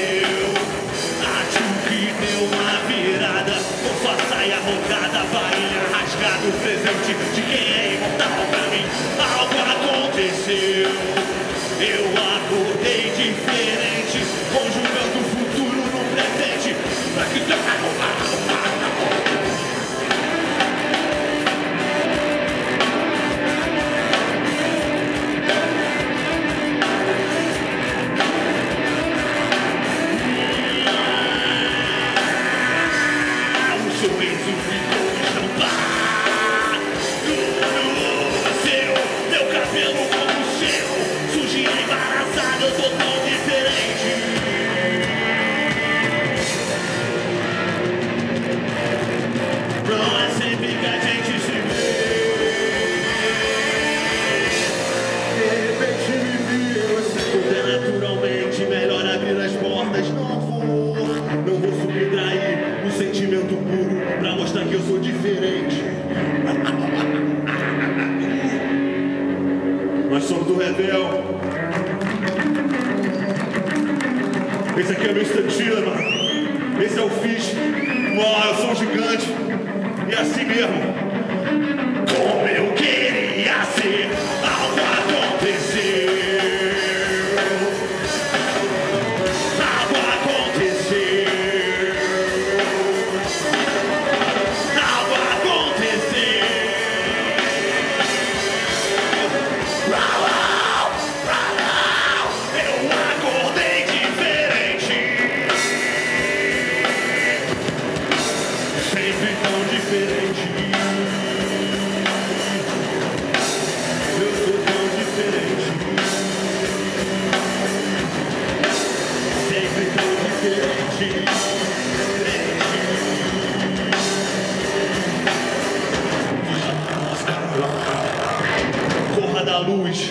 aconteceu. Acho que deu uma virada, com sua saia arrogada, bainha rasgada, o presente de quem é imortal pra mim. Algo aconteceu, eu acordei diferente, conjugando o futuro no presente, pra que teu sorriso ficou estampado no seu, meu cabelo como o seu, sujinha embaraçada, eu tô tão diferente. Não é sempre que a gente se vê. De repente me vi, tudo é naturalmente, melhor abrir as portas, não vou subtrair o sentimento puro pra mostrar que eu sou diferente. Nós somos do Rebel. Esse aqui é o Mr. Tila, mano. Esse é o Fish. Eu sou um gigante. E assim mesmo. Como eu queria ser, algo aconteceu. Algo aconteceu. Algo aconteceu. Eu acordei diferente. Sempre tão diferente. Eu sou tão diferente. Sempre tão diferente. Corra da luz.